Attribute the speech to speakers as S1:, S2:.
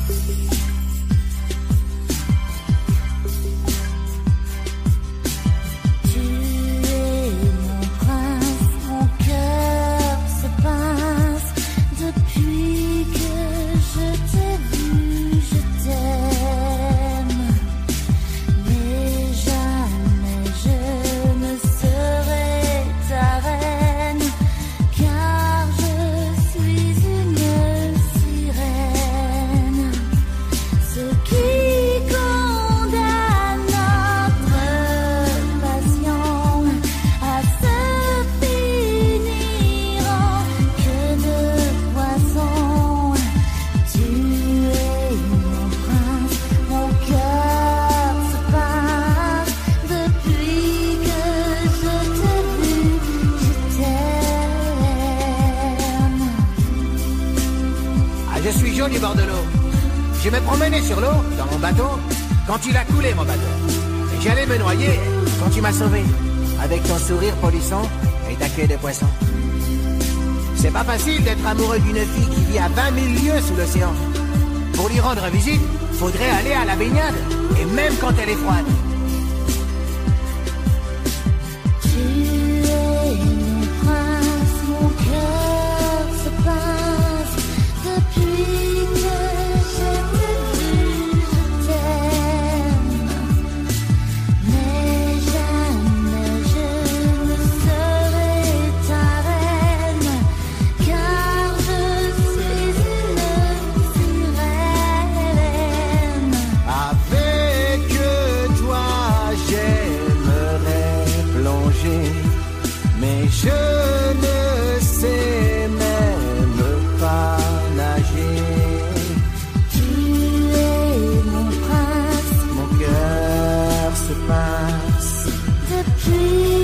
S1: Je suis Joe du bord de l'eau. Je me promenais sur l'eau, dans mon bateau, quand il a coulé mon bateau. Et j'allais me noyer quand tu m'as sauvé, avec ton sourire polisson et ta queue de poisson. C'est pas facile d'être amoureux d'une fille qui vit à 20 000 lieues sous l'océan. Pour lui rendre visite, faudrait aller à la baignade, et même quand elle est froide. Mais je ne sais même pas nager.
S2: Tu es mon prince,
S1: mon cœur se pince
S2: depuis